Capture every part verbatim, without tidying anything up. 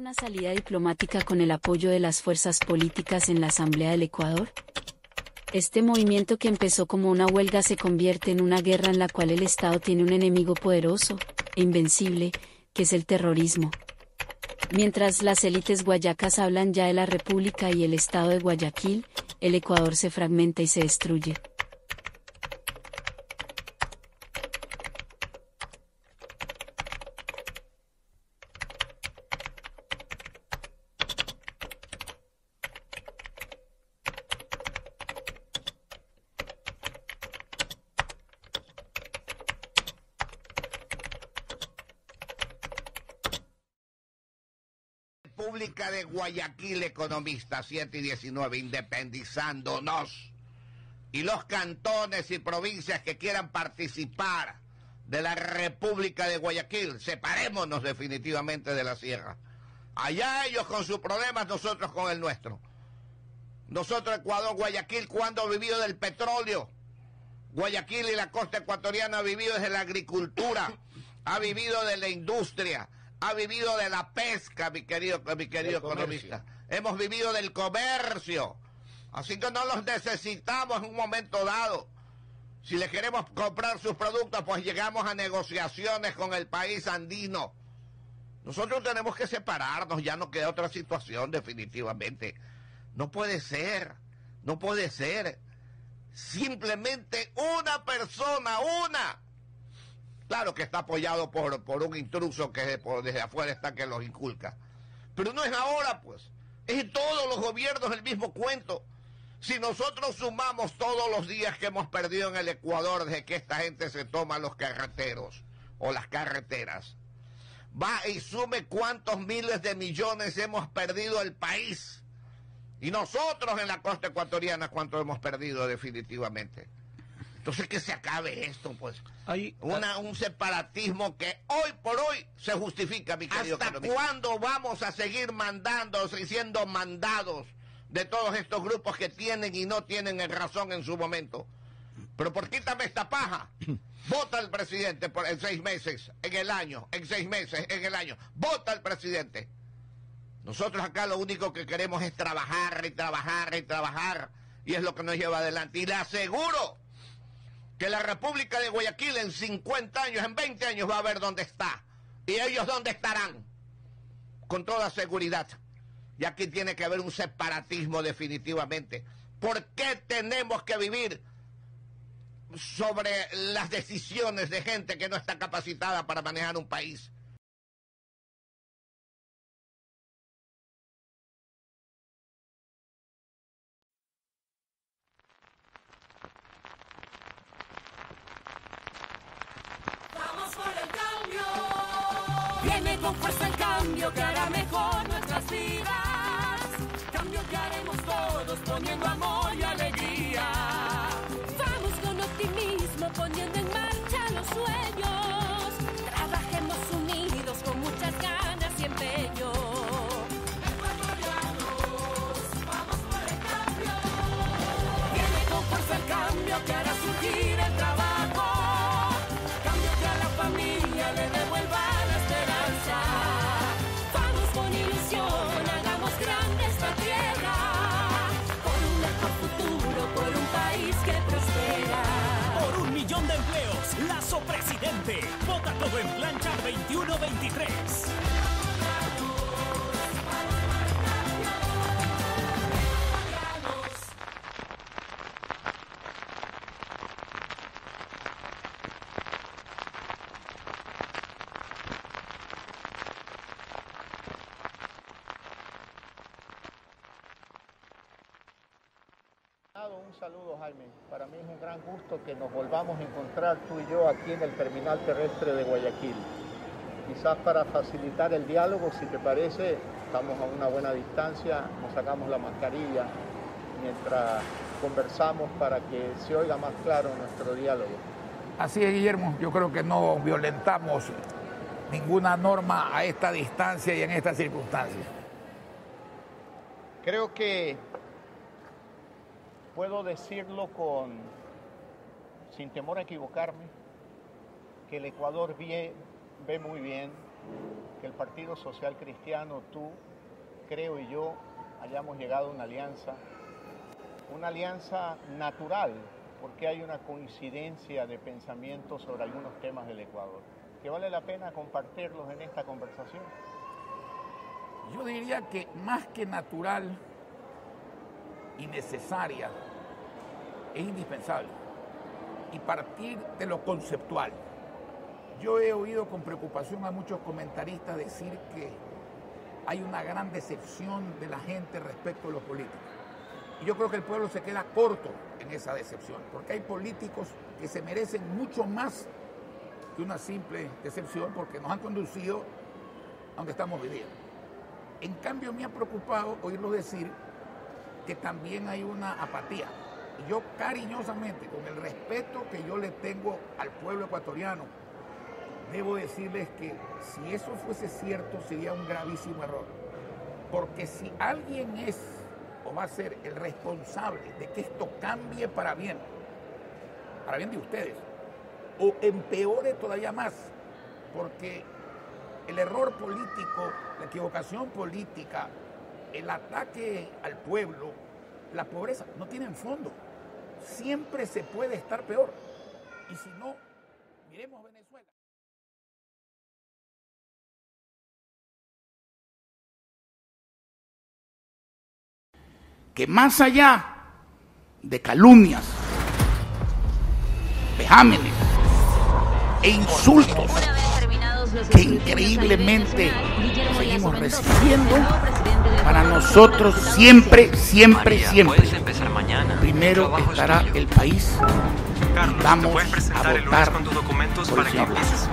una salida diplomática con el apoyo de las fuerzas políticas en la Asamblea del Ecuador? Este movimiento que empezó como una huelga se convierte en una guerra en la cual el Estado tiene un enemigo poderoso e invencible, que es el terrorismo. Mientras las élites guayacas hablan ya de la República y el Estado de Guayaquil, el Ecuador se fragmenta y se destruye. República de Guayaquil, economista, siete y diecinueve, independizándonos. Y los cantones y provincias que quieran participar de la República de Guayaquil, separémonos definitivamente de la sierra. Allá ellos con sus problemas, nosotros con el nuestro. Nosotros, Ecuador, Guayaquil, ¿cuándo ha vivido del petróleo? Guayaquil y la costa ecuatoriana ha vivido desde la agricultura, ha vivido de la industria, ha vivido de la pesca, mi querido, mi querido economista. Hemos vivido del comercio. Así que no los necesitamos en un momento dado. Si le queremos comprar sus productos, pues llegamos a negociaciones con el país andino. Nosotros tenemos que separarnos, ya no queda otra situación definitivamente. No puede ser, no puede ser. Simplemente una persona, una... Claro que está apoyado por, por un intruso que por, desde afuera está que los inculca. Pero no es ahora, pues. Es en todos los gobiernos el mismo cuento. Si nosotros sumamos todos los días que hemos perdido en el Ecuador desde que esta gente se toma los carreteros o las carreteras, va y sume cuántos miles de millones hemos perdido el país. Y nosotros en la costa ecuatoriana, cuánto hemos perdido definitivamente. Entonces que se acabe esto, pues. Hay, Una, un separatismo que hoy por hoy se justifica, mi querido. ¿Hasta cuándo vamos a seguir mandando, siendo mandados de todos estos grupos que tienen y no tienen razón en su momento? Pero por quítame esta paja. Vota el presidente por, en seis meses, en el año, en seis meses, en el año. Vota el presidente. Nosotros acá lo único que queremos es trabajar y trabajar y trabajar. Y es lo que nos lleva adelante. Y le aseguro que la República de Guayaquil en cincuenta años, en veinte años va a ver dónde está. Y ellos dónde estarán. Con toda seguridad. Y aquí tiene que haber un separatismo definitivamente. ¿Por qué tenemos que vivir sobre las decisiones de gente que no está capacitada para manejar un país? Con fuerza el cambio que hará mejor nuestras vidas. Cambio que haremos todos poniendo amor y alegría. Vamos con optimismo poniendo en marcha los sueños. Trabajemos unidos con muchas ganas y empeño. Ecuatorianos, vamos por el cambio. Viene con fuerza el cambio que hará surgir el trabajo. Cambio que a la familia le devuelva. Vamos con ilusión, hagamos grande esta tierra, por un mejor futuro, por un país que prospera. Por un millón de empleos, Lazo presidente. Vota todo en Plancha veintiuno veintitrés. Un saludo, Jaime. Para mí es un gran gusto que nos volvamos a encontrar tú y yo aquí en el terminal terrestre de Guayaquil. Quizás para facilitar el diálogo, si te parece, estamos a una buena distancia, nos sacamos la mascarilla mientras conversamos para que se oiga más claro nuestro diálogo. Así es, Guillermo. Yo creo que no violentamos ninguna norma a esta distancia y en estas circunstancias. Creo que puedo decirlo con, sin temor a equivocarme, que el Ecuador ve, ve muy bien que el Partido Social Cristiano, tú, creo y yo, hayamos llegado a una alianza, una alianza natural, porque hay una coincidencia de pensamiento sobre algunos temas del Ecuador, que vale la pena compartirlos en esta conversación. Yo diría que más que natural y necesaria, es indispensable. Y partir de lo conceptual. Yo he oído con preocupación a muchos comentaristas decir que hay una gran decepción de la gente respecto a los políticos. Y yo creo que el pueblo se queda corto en esa decepción, porque hay políticos que se merecen mucho más que una simple decepción, porque nos han conducido a donde estamos viviendo. En cambio, me ha preocupado oírlo decir que también hay una apatía. Y yo cariñosamente, con el respeto que yo le tengo al pueblo ecuatoriano, debo decirles que si eso fuese cierto, sería un gravísimo error. Porque si alguien es o va a ser el responsable de que esto cambie para bien, para bien de ustedes, o empeore todavía más, porque el error político, la equivocación política, el ataque al pueblo, la pobreza, no tienen fondo. Siempre se puede estar peor. Y si no, miremos Venezuela. Que más allá de calumnias, vejámenes e insultos que increíblemente seguimos recibiendo, para nosotros siempre, siempre, siempre, primero estará el país y vamos a votar por el señor Lazo.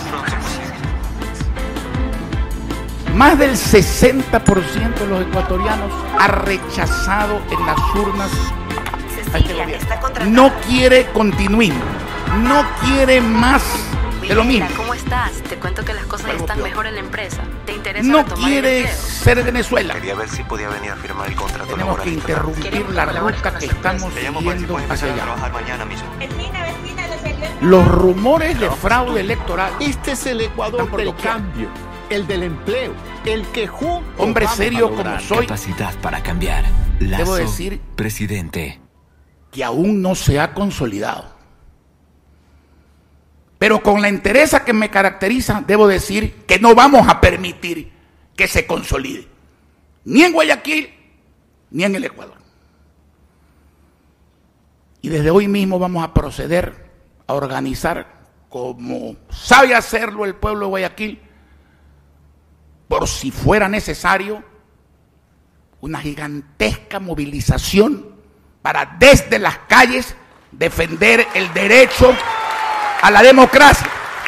Más del sesenta por ciento de los ecuatorianos ha rechazado en las urnas a este gobierno. No quiere continuismo, no quiere más de lo mismo. ¿Cómo estás? Te cuento que las cosas ya están mejor en la empresa. ¿Te interesa No retomar el quiere empleo? ser Venezuela. Quería ver si podía venir a firmar el contrato Tenemos laboral. que interrumpir la ruta que estamos Le llamo para ver si siguiendo puede empezar hacia a allá. trabajar mañana mismo. Los rumores de fraude electoral. Este es el Ecuador Están por del doquier. cambio, el del empleo, el que juntos Hombre vamos serio a lograr. como soy, Capacidad para cambiar. Lazo, debo decir presidente. que aún no se ha consolidado. Pero con la entereza que me caracteriza, debo decir que no vamos a permitir que se consolide, ni en Guayaquil, ni en el Ecuador. Y desde hoy mismo vamos a proceder a organizar, como sabe hacerlo el pueblo de Guayaquil, por si fuera necesario, una gigantesca movilización para desde las calles defender el derecho a la democracia.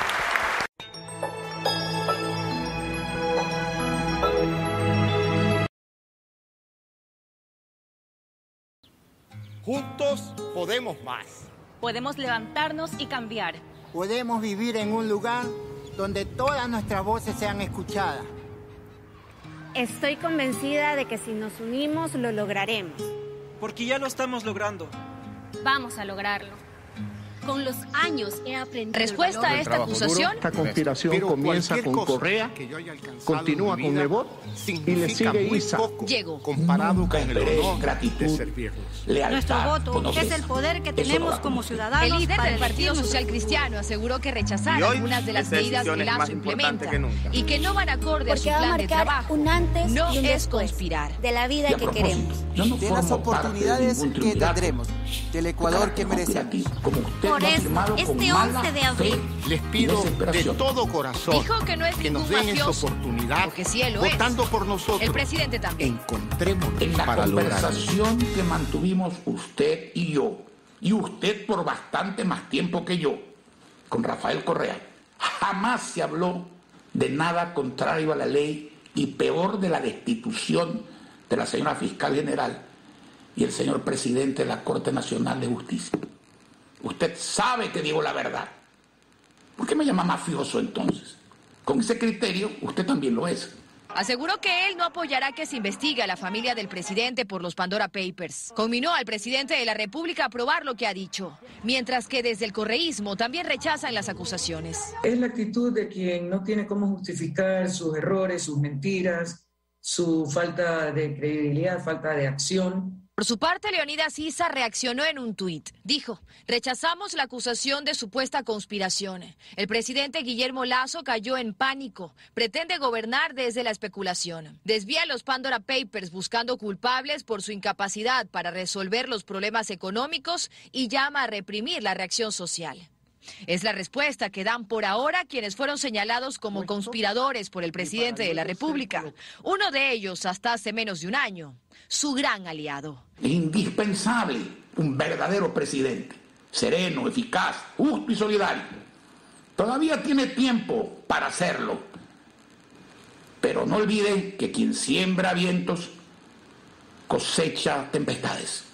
Juntos podemos más. Podemos levantarnos y cambiar. Podemos vivir en un lugar donde todas nuestras voces sean escuchadas. Estoy convencida de que si nos unimos lo lograremos. Porque ya lo estamos logrando. Vamos a lograrlo. Con los años he aprendido. Respuesta a esta acusación. Esta conspiración Pero comienza cualquier con cosa Correa, que yo haya alcanzado continúa en mi con vida Nebot y le significa sigue muy Isa. poco Llego. comparado Nunca con el esperé honor gratitud, de servirlos. lealtad, Nuestro voto conocer. es el poder que Eso tenemos lo da como como ciudadanos. El líder para del Partido elegir Social nuestro Cristiano aseguró que rechazar Y hoy, algunas de las esta medidas decisión que es Lazo más importante implementa que nunca. y que no van acorde a su Porque va a plan de marcar trabajo. un antes No y un es después conspirar. de la vida Y a que propósito, queremos. yo no De las formo parte de oportunidades ningún que triunvirato tendremos, del Ecuador que merecemos. conspirativo, como usted Por lo ha eso, firmado con este mala once de fe abril, Les pido y de desesperación. todo corazón Dijo que no es que nos ningún den esa mafioso, oportunidad, porque sí él lo es. votando por nosotros. El presidente también. Encontrémonos En la para lograrlo. conversación que mantuvimos usted y yo, y usted por bastante más tiempo que yo, con Rafael Correa, jamás se habló de nada contrario a la ley y peor de la destitución de la señora fiscal general y el señor presidente de la Corte Nacional de Justicia. Usted sabe que digo la verdad. ¿Por qué me llama mafioso entonces? Con ese criterio, usted también lo es. Aseguró que él no apoyará que se investigue a la familia del presidente por los Pandora Papers. Conminó al presidente de la República a probar lo que ha dicho, mientras que desde el correísmo también rechazan las acusaciones. Es la actitud de quien no tiene cómo justificar sus errores, sus mentiras, su falta de credibilidad, falta de acción. Por su parte, Leonidas Issa reaccionó en un tuit. Dijo, rechazamos la acusación de supuesta conspiración. El presidente Guillermo Lasso cayó en pánico. Pretende gobernar desde la especulación. Desvía los Pandora Papers buscando culpables por su incapacidad para resolver los problemas económicos y llama a reprimir la reacción social. Es la respuesta que dan por ahora quienes fueron señalados como conspiradores por el presidente de la República. Uno de ellos hasta hace menos de un año, su gran aliado. Es indispensable un verdadero presidente, sereno, eficaz, justo y solidario. Todavía tiene tiempo para hacerlo. Pero no olvide que quien siembra vientos cosecha tempestades.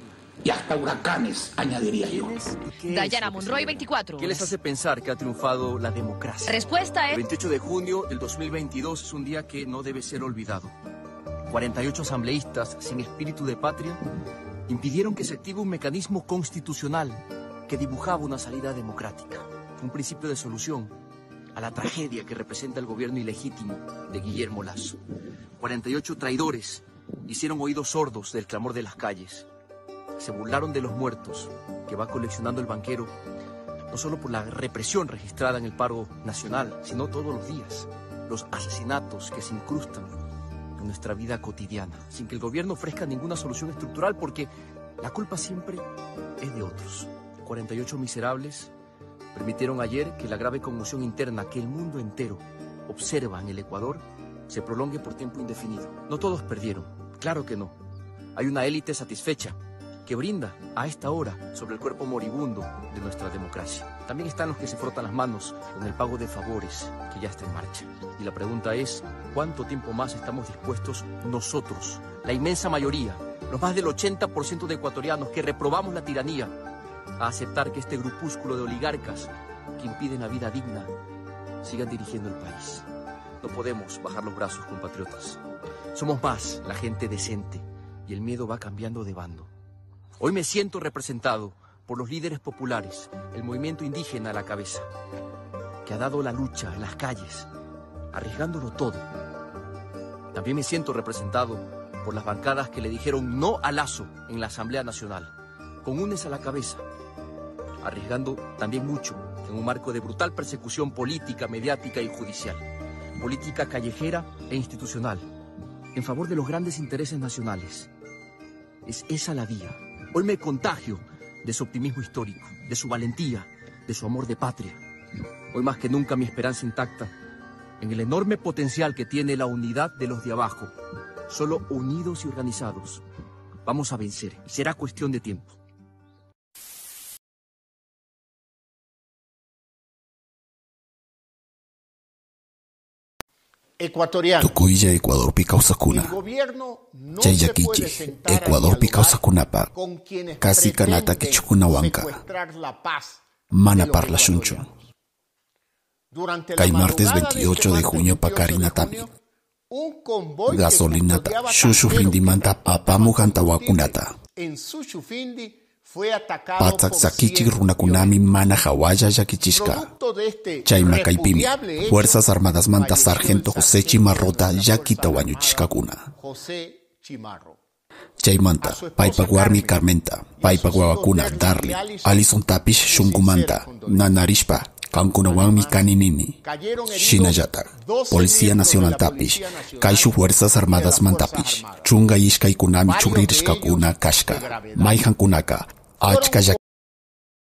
Y hasta huracanes, añadiría yo. Dayana Monroy, veinticuatro. ¿Qué les hace pensar que ha triunfado la democracia? Respuesta es... El veintiocho de junio del dos mil veintidós es un día que no debe ser olvidado. cuarenta y ocho asambleístas sin espíritu de patria impidieron que se active un mecanismo constitucional que dibujaba una salida democrática, un principio de solución a la tragedia que representa el gobierno ilegítimo de Guillermo Lasso. cuarenta y ocho traidores hicieron oídos sordos del clamor de las calles. Se burlaron de los muertos que va coleccionando el banquero, no solo por la represión registrada en el paro nacional, sino todos los días, los asesinatos que se incrustan en nuestra vida cotidiana, sin que el gobierno ofrezca ninguna solución estructural, porque la culpa siempre es de otros. cuarenta y ocho miserables permitieron ayer que la grave conmoción interna que el mundo entero observa en el Ecuador se prolongue por tiempo indefinido. No todos perdieron, claro que no. Hay una élite satisfecha que brinda a esta hora sobre el cuerpo moribundo de nuestra democracia. También están los que se frotan las manos con el pago de favores que ya está en marcha. Y la pregunta es, ¿cuánto tiempo más estamos dispuestos nosotros, la inmensa mayoría, los más del ochenta por ciento de ecuatorianos que reprobamos la tiranía, a aceptar que este grupúsculo de oligarcas que impiden la vida digna sigan dirigiendo el país? No podemos bajar los brazos, compatriotas. Somos más la gente decente y el miedo va cambiando de bando. Hoy me siento representado por los líderes populares, el movimiento indígena a la cabeza, que ha dado la lucha en las calles, arriesgándolo todo. También me siento representado por las bancadas que le dijeron no a Lasso en la Asamblea Nacional, con UNES a la cabeza, arriesgando también mucho en un marco de brutal persecución política, mediática y judicial, política callejera e institucional, en favor de los grandes intereses nacionales. Es esa la vía. Hoy me contagio de su optimismo histórico, de su valentía, de su amor de patria. Hoy más que nunca mi esperanza intacta en el enorme potencial que tiene la unidad de los de abajo. Solo unidos y organizados vamos a vencer. Será cuestión de tiempo. Ecuatoriano. Tukuya Ecuador Picausacuna. El gobierno no Chayaquichi, se puede sentar Ecuador Picausacunapa. con quienes Casi Kanata pretenden Kichukunahuanca. secuestrar la paz Mana de los Parla Shuncho. ecuatorianos. Durante la Kay martes madrugada veintiocho de este junio martes Pacarina veintiocho de Tami. junio, un convoy que Gasolinata, custodiaba Shushu tanqueros Frindimanta Papamuhanta Wakunata. en Suchufindi fue atacado Patsak por Sakichi cien Runakunami Mana Hawaya Yakichishka. Producto de este Chayma Kaipimi. repudiable hecho, Fuerzas Armadas Manta falleció Sargento el José sargento Chimarrota de la Yakita Fuerza Wañuchishkakuna. José Chimarro. Chaymanta, Paipa Guarmi Carmenta, Paipa Guavacuna, Darli, Alison Tapish Shungumanta, Nanarishpa, Cancunawanmi Caninini, Shinayata, Policía Nacional Tapish, Kaishu Fuerzas Armadas Mantapish, Chunga Ishka y Kunami Churirishkakuna Kashka, Maihan Kunaka, Achka